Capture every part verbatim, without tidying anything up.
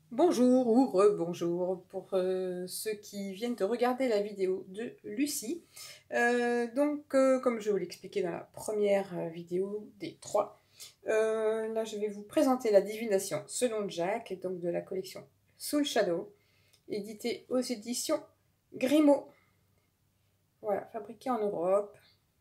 Bonjour ou rebonjour pour euh, ceux qui viennent de regarder la vidéo de Lucie. Euh, donc, euh, comme je vous l'expliquais dans la première euh, vidéo des trois, euh, là je vais vous présenter la divination selon Jack, et donc de la collection Soul Shadow, éditée aux éditions Grimaud. Voilà, fabriquée en Europe.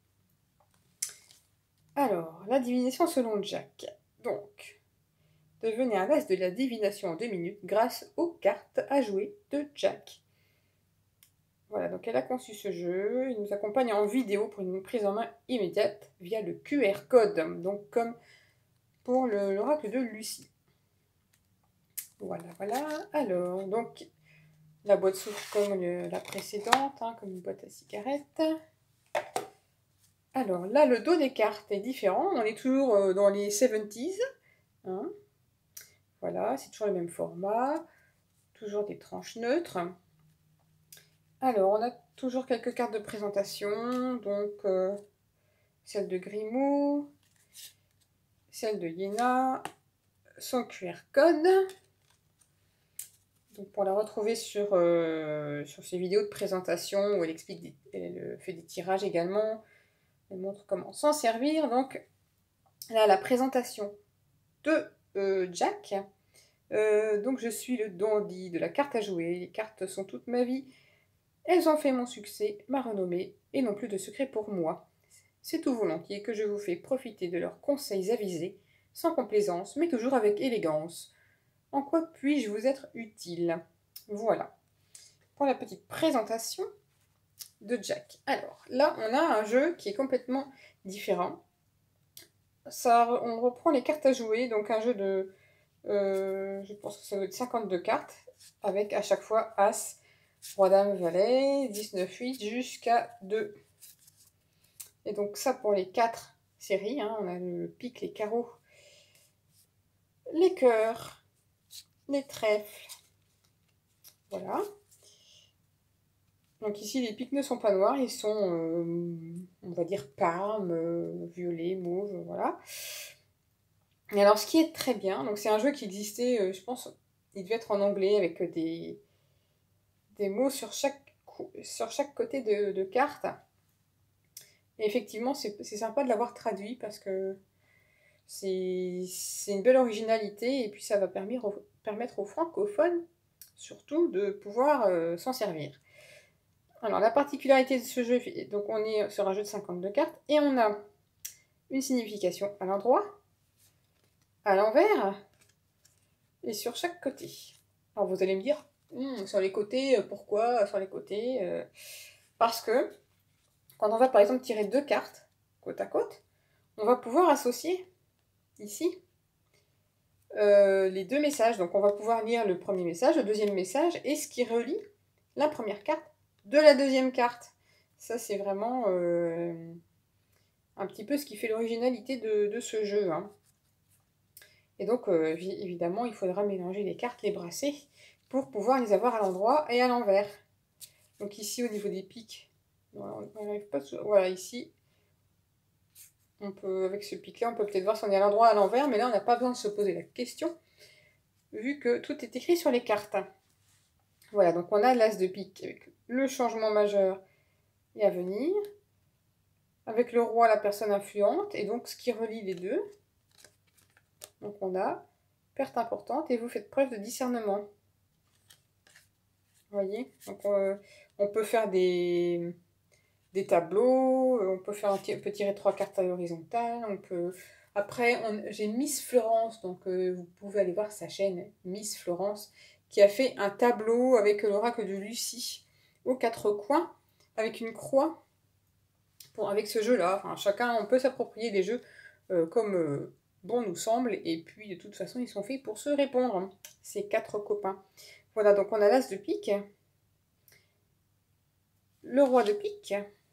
Alors, la divination selon Jack. Donc, devenez un as de la divination en deux minutes grâce aux cartes à jouer de Jack. Voilà, donc elle a conçu ce jeu, il nous accompagne en vidéo pour une prise en main immédiate via le Q R code, donc comme pour l'oracle de Lucie. Voilà, voilà. Alors, donc la boîte s'ouvre comme le, la précédente, hein, comme une boîte à cigarettes. Alors là, le dos des cartes est différent, on est toujours euh, dans les soixante-dix. Hein. Voilà, c'est toujours le même format, toujours des tranches neutres. Alors, on a toujours quelques cartes de présentation, donc euh, celle de Grimaud, celle de Yéna, son Q R code. Donc pour la retrouver sur, euh, sur ses vidéos de présentation où elle explique, des, elle fait des tirages également, elle montre comment s'en servir. Donc là, la présentation de euh, Jack. Euh, donc je suis le dandy de la carte à jouer, les cartes sont toute ma vie. Elles ont fait mon succès, ma renommée, et non plus de secret pour moi. C'est tout volontiers que je vous fais profiter de leurs conseils avisés, sans complaisance, mais toujours avec élégance. En quoi puis-je vous être utile? Voilà, pour la petite présentation de Jack. Alors, là, on a un jeu qui est complètement différent. Ça, on reprend les cartes à jouer, donc un jeu de... Euh, je pense que ça doit être cinquante-deux cartes, avec à chaque fois As, Roi, Dame, Valet, dix-neuf, huit, jusqu'à deux. Et donc ça pour les quatre séries, hein, on a le pique, les carreaux, les cœurs, les trèfles. Voilà. Donc ici, les piques ne sont pas noirs, ils sont, euh, on va dire, parme, euh, violet, mauve, voilà. Et alors, ce qui est très bien, donc c'est un jeu qui existait, euh, je pense, il devait être en anglais avec des, des mots sur chaque, sur chaque côté de, de carte. Et effectivement, c'est sympa de l'avoir traduit parce que c'est une belle originalité et puis ça va permettre, permettre aux francophones, surtout, de pouvoir euh, s'en servir. Alors, la particularité de ce jeu, donc on est sur un jeu de cinquante-deux cartes, et on a une signification à l'endroit, à l'envers, et sur chaque côté. Alors, vous allez me dire, hm, sur les côtés, pourquoi sur les côtés euh, Parce que, quand on va par exemple tirer deux cartes, côte à côte, on va pouvoir associer, ici, euh, les deux messages. Donc, on va pouvoir lire le premier message, le deuxième message, et ce qui relie la première carte de la deuxième carte. Ça, c'est vraiment euh, un petit peu ce qui fait l'originalité de, de ce jeu. Hein. Et donc, euh, évidemment, il faudra mélanger les cartes, les brasser, pour pouvoir les avoir à l'endroit et à l'envers. Donc ici, au niveau des pics, on n'arrive pas... Voilà, ici, on peut, avec ce pic-là, on peut peut-être voir si on est à l'endroit, à l'envers, mais là, on n'a pas besoin de se poser la question, vu que tout est écrit sur les cartes. Voilà, donc on a l'as de pique avec le changement majeur et à venir, avec le roi, la personne influente, et donc ce qui relie les deux. Donc on a perte importante, et vous faites preuve de discernement. Vous voyez, donc euh, on peut faire des, des tableaux, on peut, faire un, on peut tirer trois cartes à l'horizontale, on peut... Après, j'ai Miss Florence, donc euh, vous pouvez aller voir sa chaîne, Miss Florence, qui a fait un tableau avec l'oracle de Lucie aux quatre coins, avec une croix, pour, avec ce jeu-là. Enfin, chacun, on peut s'approprier des jeux euh, comme euh, bon nous semble, et puis de toute façon, ils sont faits pour se répondre, ces quatre copains. Voilà, donc on a l'as de pique, le roi de pique.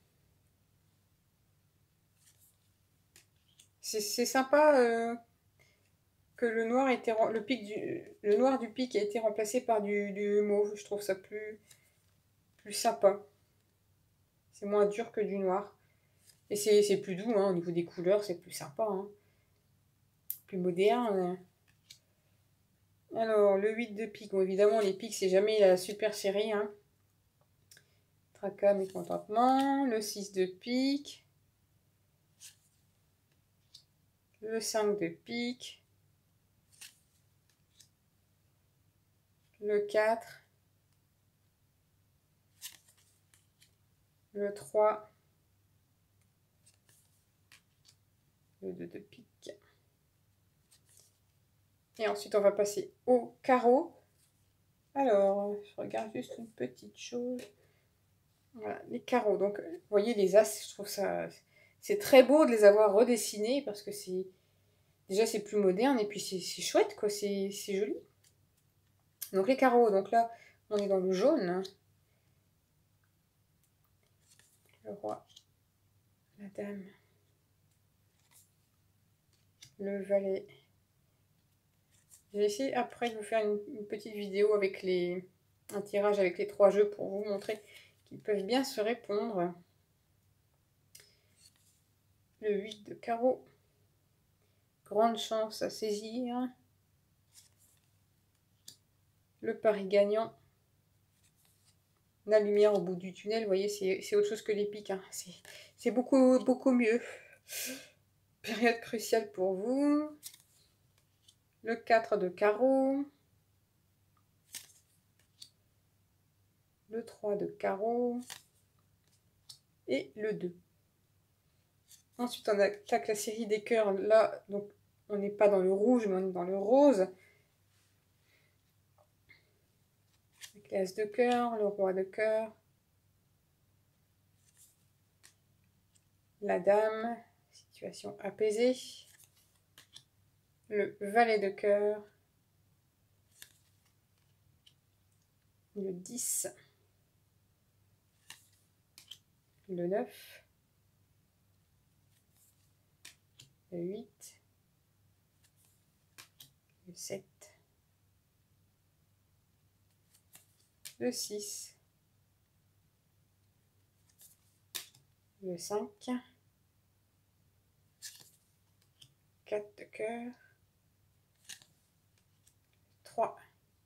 C'est sympa euh, que le noir, était, le, pic du, le noir du pic a été remplacé par du, du mauve. Je trouve ça plus, plus sympa. C'est moins dur que du noir. Et c'est plus doux, hein, au niveau des couleurs, c'est plus sympa. Hein. Plus moderne. Alors, le huit de pique. Bon, évidemment, les piques, c'est jamais la super série. Hein. Tracas, mécontentement. Le six de pique. Le cinq de pique. Le quatre. Le trois. Le deux de pique. Et ensuite, on va passer au carreau. Alors, je regarde juste une petite chose. Voilà, les carreaux. Donc, vous voyez, les as, je trouve ça... C'est très beau de les avoir redessinés parce que c'est... Déjà, c'est plus moderne et puis c'est chouette, quoi. C'est joli. Donc, les carreaux. Donc là, on est dans le jaune. Le roi. La dame. Le valet. J'ai essayé après de vous faire une, une petite vidéo avec les, un tirage avec les trois jeux pour vous montrer qu'ils peuvent bien se répondre. Le huit de carreau. Grande chance à saisir. Le pari gagnant. La lumière au bout du tunnel, vous voyez, c'est autre chose que les piques. Hein. C'est beaucoup, beaucoup mieux. Période cruciale pour vous. Le quatre de carreau. Le trois de carreau. Et le deux. Ensuite, on attaque la série des cœurs. Là, donc, on n'est pas dans le rouge, mais on est dans le rose. Avec l'as de cœur, le roi de cœur. La dame, situation apaisée. Le valet de cœur. Le dix. Le neuf. Le huit. Le sept. Le six. Le cinq. quatre de cœur. trois.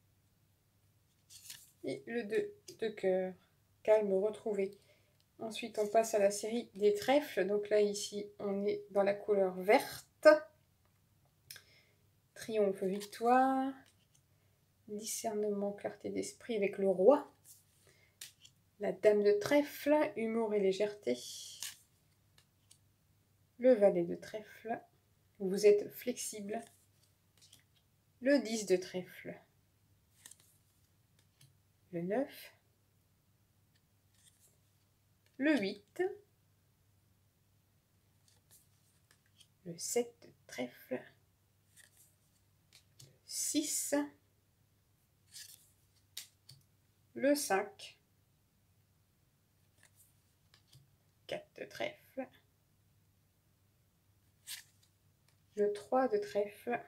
Et le deux de cœur. Calme retrouvé. Ensuite, on passe à la série des trèfles. Donc là, ici, on est dans la couleur verte. Triomphe, victoire. Discernement, clarté d'esprit avec le roi. La dame de trèfle, humour et légèreté. Le valet de trèfle. Vous êtes flexible. Le dix de trèfle. Le neuf. Le huit. Le sept de trèfle. Le six. Le cinq. quatre de trèfle. Le trois de trèfle.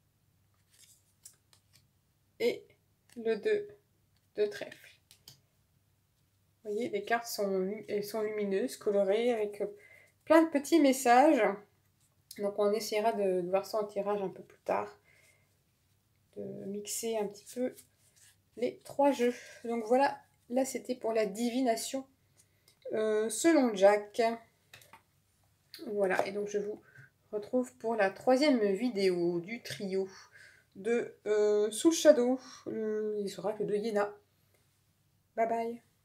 Et le deux de trèfle. Vous voyez, les cartes sont, elles sont lumineuses, colorées, avec plein de petits messages. Donc on essaiera de, de voir ça en tirage un peu plus tard. De mixer un petit peu les trois jeux. Donc voilà, là c'était pour la divination euh, selon Jack. Voilà, et donc je vous retrouve pour la troisième vidéo du trio de euh, Soul Shadow, les oracles de Yéna. Bye bye.